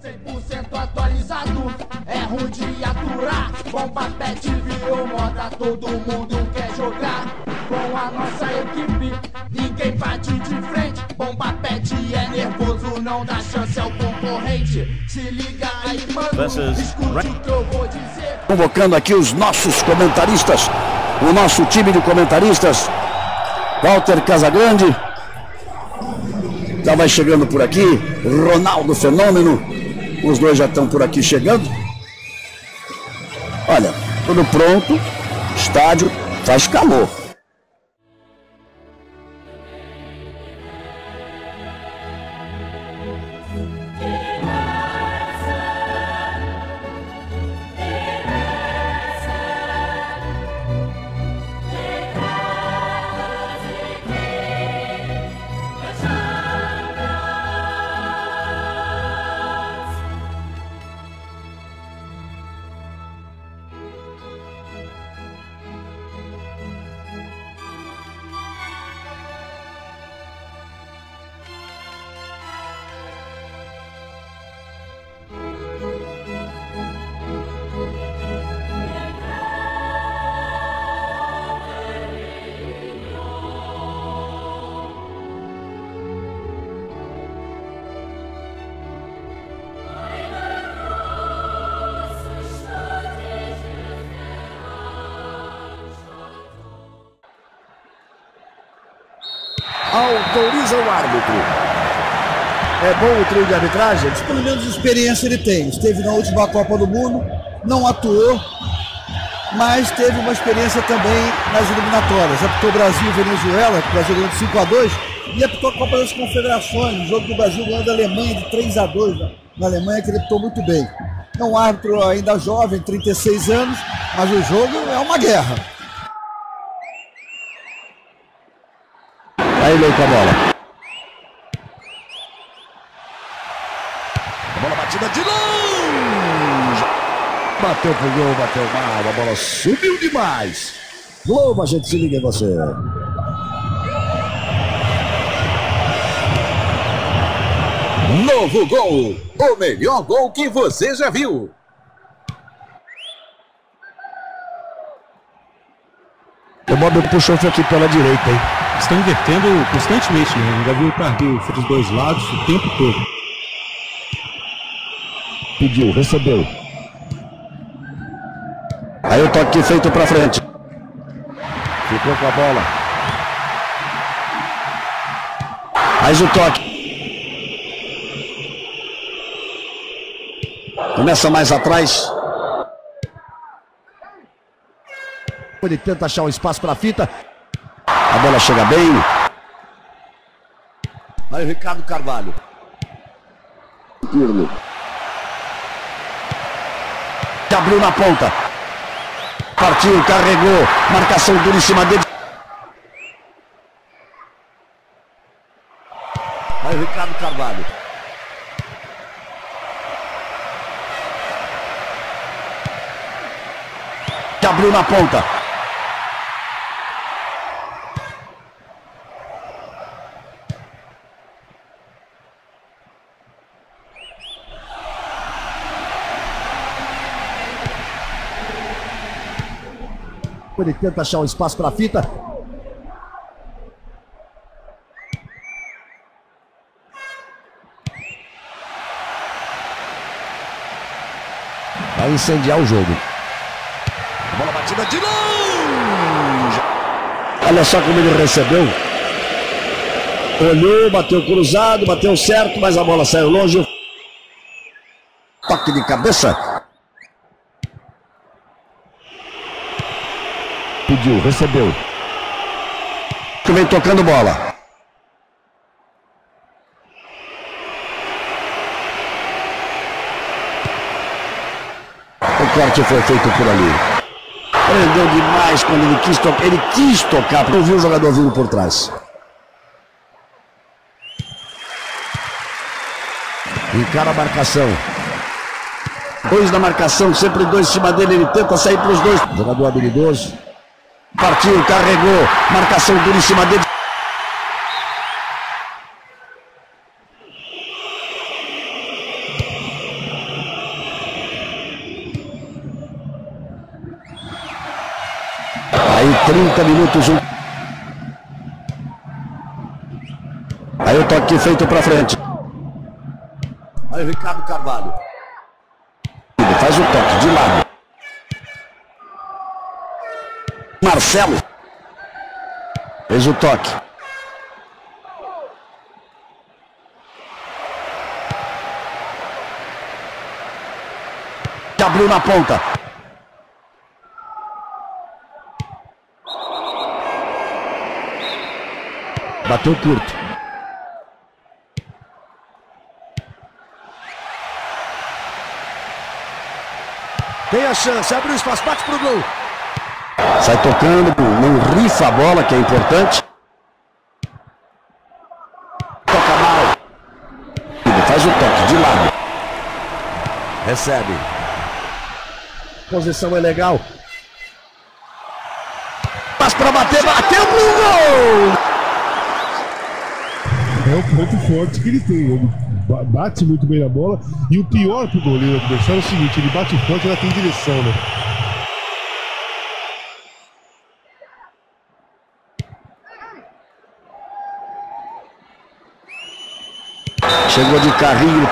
100% atualizado, é ruim de aturar. Bomba Pet virou moda, todo mundo quer jogar. Com a nossa equipe, ninguém bate de frente. Bomba Pet é nervoso, não dá chance ao concorrente. Se liga aí, mano, escute o que eu vou dizer. Convocando aqui os nossos comentaristas, o nosso time de comentaristas. Walter Casagrande já vai chegando por aqui, Ronaldo Fenômeno, os dois já estão por aqui chegando. Olha, tudo pronto, estádio faz calor. Autoriza o árbitro. É bom o trio de arbitragem? Pelo menos experiência ele tem. Esteve na última Copa do Mundo, não atuou, mas teve uma experiência também nas eliminatórias. Apitou Brasil e Venezuela, que o Brasil ganhou de 5-2, e apitou a Copa das Confederações, o jogo do Brasil ganhou da Alemanha de 3-2 na Alemanha, que ele apitou muito bem. É um árbitro ainda jovem, 36 anos, mas o jogo é uma guerra. Aí veio com a bola. A bola batida de longe. Bateu pro gol, bateu mal. A bola subiu demais. Globo, a gente se liga em você. Novo gol. O melhor gol que você já viu. O Bob puxou aqui pela direita, hein? Estão invertendo constantemente, né? O Gabriel perdeu os dois lados o tempo todo. Pediu, recebeu. Aí o toque feito pra frente. Ficou com a bola. Mais o toque. Começa mais atrás. Ele tenta achar um espaço para a fita. A bola chega bem. Aí o Ricardo Carvalho. Pirlo. Abriu na ponta. Partiu, carregou. Marcação dura em cima dele. Aí o Ricardo Carvalho. Abriu na ponta. Ele tenta achar um espaço para a fita. Vai incendiar o jogo. Bola batida de longe. Olha só como ele recebeu. Olhou, bateu cruzado, bateu certo, mas a bola saiu longe. Toque de cabeça. Pediu, recebeu. Que vem tocando bola. O corte foi feito por ali. Prendeu demais quando ele quis tocar. Não viu o jogador vindo por trás. Encara a marcação. Dois na marcação, sempre dois em cima dele. Ele tenta sair para os dois. Jogador habilidoso. Partiu, carregou. Marcação dura em cima dele. Aí 30 minutos. Aí o toque feito pra frente. Aí o Ricardo Carvalho. Faz o toque de lado. Marcelo. Fez o toque. Abriu na ponta. Bateu curto. Tem a chance, abriu espaço, bate pro gol. Sai tocando, não rifa a bola, que é importante. Toca mal. Faz o toque de lado. Recebe. Posição é legal. Mas para bater, bateu pro gol! É o ponto forte que ele tem. Ele bate muito bem na bola. E o pior pro goleiro adversário é o seguinte: ele bate forte e ela tem direção, né? Chegou de carrinho.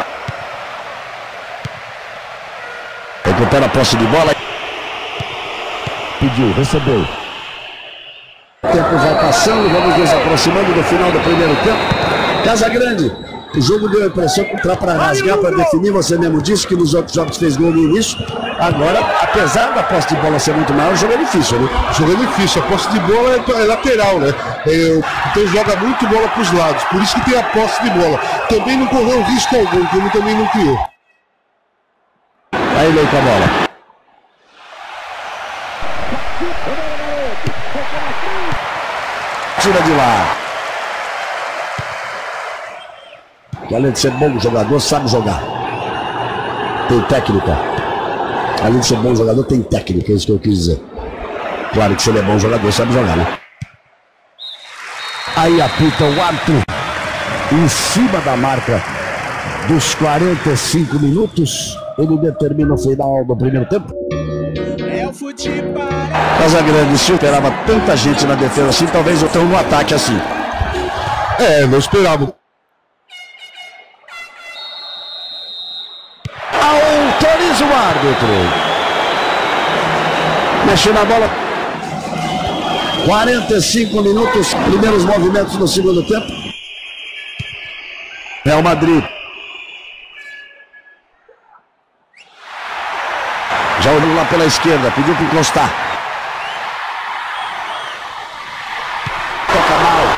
Recupera a posse de bola. Pediu, recebeu. O tempo vai passando, vamos nos aproximando do final do primeiro tempo. Casagrande, o jogo deu a impressão que entrar para rasgar, para definir. Você mesmo disse que nos outros jogos fez gol no início. Agora, apesar da posse de bola ser muito maior, o jogo é difícil, né? O jogo é difícil, a posse de bola é lateral, né? Então joga muito bola para os lados, por isso que tem a posse de bola. Também não correu risco algum, que ele também não criou. Aí veio com a bola. Tira de lá. Que além de ser bom jogador, sabe jogar. Tem técnica. Além de ser bom jogador, tem técnica, é isso que eu quis dizer. Claro que se ele é bom jogador, sabe jogar, né? Aí apita o árbitro em cima da marca dos 45 minutos. Ele determina o final do primeiro tempo. Casagrande, se esperava tanta gente na defesa assim, talvez eu tenha no ataque assim. Não esperava. Autoriza o árbitro. Mexeu na bola. 45 minutos, primeiros movimentos no segundo tempo. Real Madrid. Já olhou lá pela esquerda, pediu para encostar. Toca mal.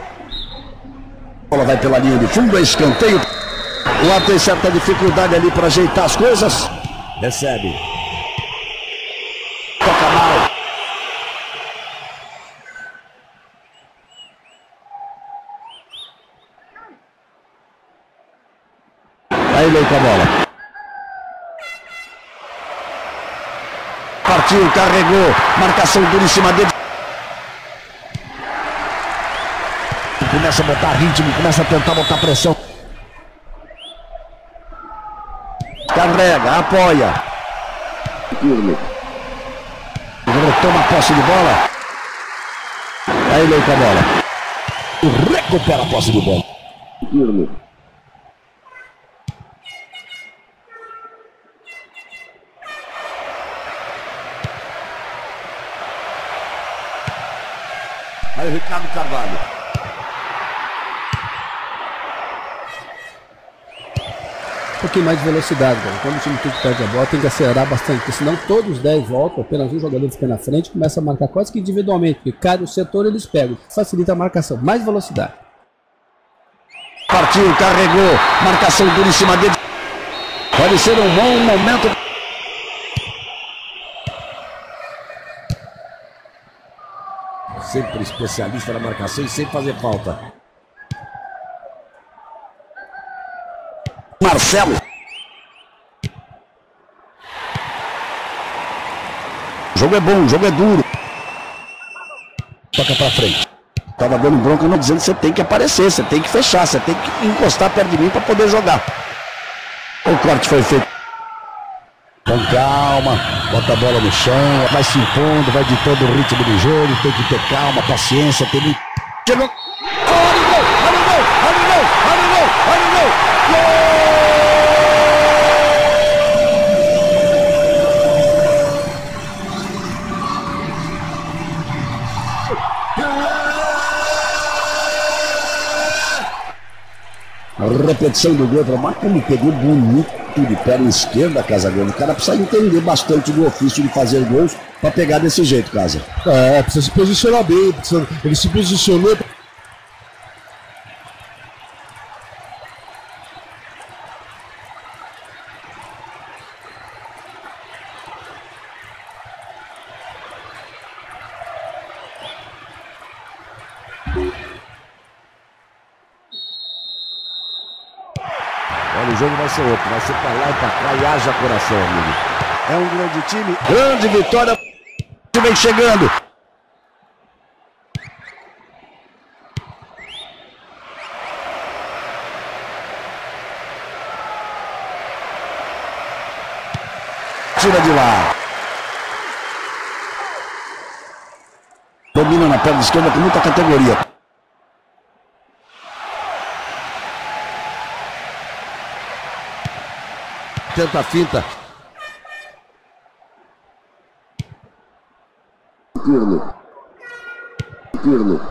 A bola vai pela linha de fundo, é escanteio. O árbitro tem certa dificuldade ali para ajeitar as coisas. Recebe. Toca mal. Aí veio com a bola. Partiu, carregou. Marcação dura em cima dele. Começa a botar ritmo, começa a tentar botar pressão. Carrega, apoia. Toma a posse de bola. Aí veio com a bola. Recupera a posse de bola. Aí o Ricardo Carvalho. Um pouquinho mais de velocidade, cara. Quando o time tudo perde a bola, tem que acelerar bastante, porque senão todos os 10 voltam, apenas um jogador fica na frente, começa a marcar quase que individualmente, porque cada setor eles pegam, facilita a marcação, mais velocidade. Partiu, carregou, marcação dura em cima dele. Pode ser um bom momento. Sempre especialista na marcação e sem fazer falta. Marcelo. O jogo é bom, o jogo é duro. Toca pra frente. Tava dando bronca não dizendo que você tem que aparecer, você tem que fechar, você tem que encostar perto de mim para poder jogar. O corte foi feito. com calma, bota a bola no chão, vai se impondo, vai ditando o ritmo do jogo, tem que ter calma, paciência, tem que... Chegou! Olha o gol! Olha o gol! Olha o gol! Olha o gol! Olha o gol! Gol! A repetição do gol, mas como pegou bonito de perna esquerda, Casagrande. O cara precisa entender bastante do ofício de fazer gols para pegar desse jeito, Casa. Precisa se posicionar bem, ele se posicionou. Olha, o jogo vai ser outro, vai ser pra lá e pra cá e haja coração, amigo. É um grande time, grande vitória, vem chegando. Tira de lá. Domina na perna esquerda com muita categoria. Tenta a finta. Pirlo.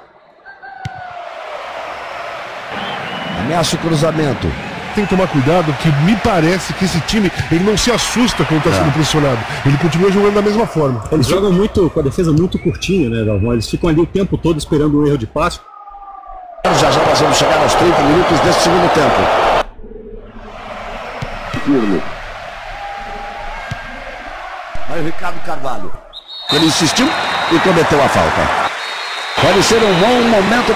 Ameaça o cruzamento. Tem que tomar cuidado, que me parece que esse time ele não se assusta quando está sendo pressionado. Ele continua jogando da mesma forma. Eles jogam muito com a defesa muito curtinha, né, Galvão? Eles ficam ali o tempo todo esperando um erro de passe. Já nós vamos chegar aos 30 minutos desse segundo tempo. Aí o Ricardo Carvalho. Ele insistiu e cometeu a falta. Pode ser um bom momento.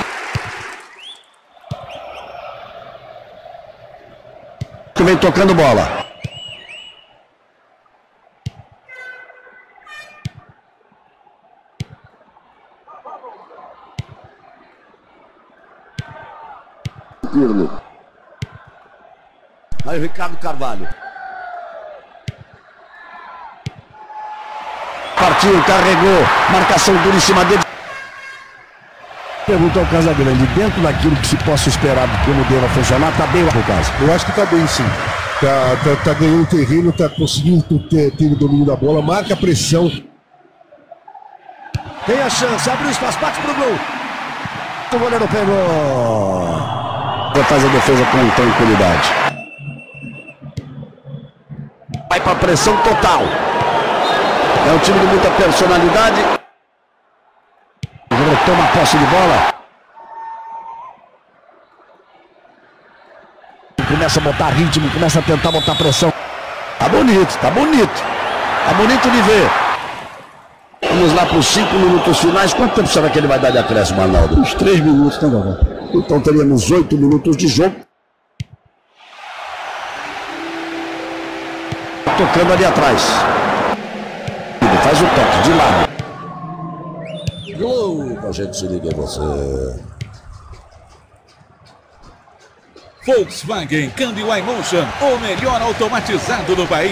Que vem tocando bola. Aí o Ricardo Carvalho. Partiu, carregou, marcação dura em cima dele. Perguntou ao Casagrande, dentro daquilo que se possa esperar como deva funcionar, tá bem lá pro caso? Eu acho que tá bem sim. Tá ganhando terreno, tá conseguindo ter o domínio da bola, marca a pressão. Tem a chance, abriu espaço, bate pro gol. O goleiro pegou. Faz a defesa com tranquilidade. Vai pra pressão total. É um time de muita personalidade. Toma a posse de bola. Começa a botar ritmo, começa a tentar botar pressão. Tá bonito, tá bonito. Tá bonito de ver. Vamos lá para os 5 minutos finais. Quanto tempo será que ele vai dar de acréscimo, Arnaldo? Uns 3 minutos, tá bom. Então teríamos 8 minutos de jogo. Tocando ali atrás. Faz o toque de lado. Gol! A gente se liga em você. Volkswagen Câmbio iMotion, o melhor automatizado do país.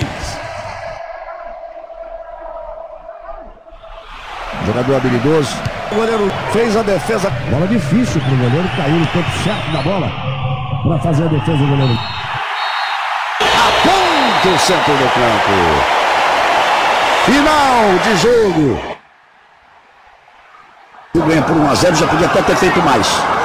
Jogador habilidoso. O goleiro fez a defesa. Bola difícil para o goleiro. Caiu no tempo certo da bola para fazer a defesa do goleiro. Aponta o centro do campo. Final de jogo. Ganha por 1-0, já podia até ter feito mais.